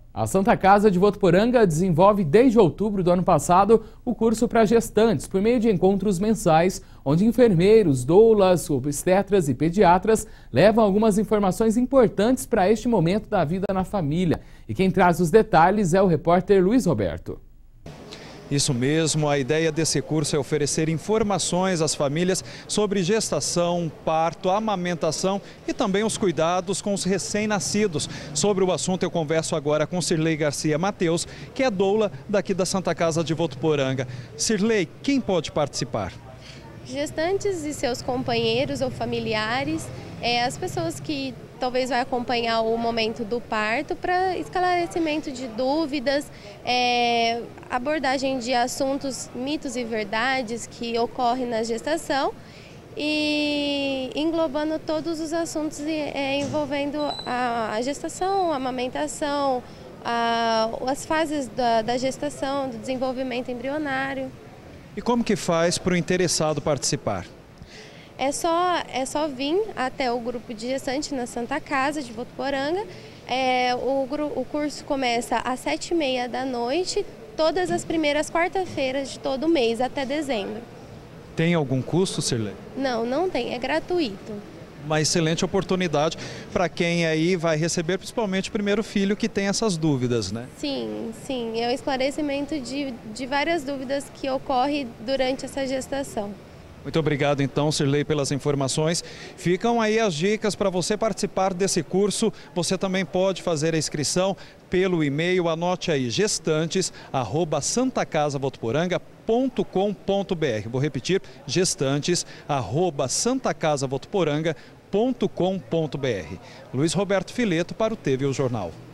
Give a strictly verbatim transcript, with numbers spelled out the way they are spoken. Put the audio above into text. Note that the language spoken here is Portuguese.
A Santa Casa de Votuporanga desenvolve desde outubro do ano passado o curso para gestantes, por meio de encontros mensais, onde enfermeiros, doulas, obstetras e pediatras levam algumas informações importantes para este momento da vida na família. E quem traz os detalhes é o repórter Luiz Roberto. Isso mesmo, a ideia desse curso é oferecer informações às famílias sobre gestação, parto, amamentação e também os cuidados com os recém-nascidos. Sobre o assunto eu converso agora com Sirlei Garcia Mateus, que é doula daqui da Santa Casa de Votuporanga. Sirlei, quem pode participar? Gestantes e seus companheiros ou familiares, é, as pessoas que talvez vai acompanhar o momento do parto para esclarecimento de dúvidas, é, abordagem de assuntos, mitos e verdades que ocorrem na gestação e englobando todos os assuntos é, envolvendo a, a gestação, a amamentação, a, as fases da, da gestação, do desenvolvimento embrionário. E como que faz para o interessado participar? É só, é só vir até o grupo de gestante na Santa Casa de Votuporanga. É, o, o curso começa às sete e meia da noite, todas as primeiras quarta-feiras de todo mês, até dezembro. Tem algum custo, Sirlei? Não, não tem, é gratuito. Uma excelente oportunidade para quem aí vai receber, principalmente o primeiro filho que tem essas dúvidas, né? Sim, sim, é o esclarecimento de, de várias dúvidas que ocorrem durante essa gestação. Muito obrigado então, Sirlei, pelas informações. Ficam aí as dicas para você participar desse curso. Você também pode fazer a inscrição pelo e-mail, anote aí, gestantes arroba santacasavotuporanga ponto com ponto br. Vou repetir, gestantes arroba santacasavotuporanga ponto com ponto br. Luiz Roberto Fileto para o T V O Jornal.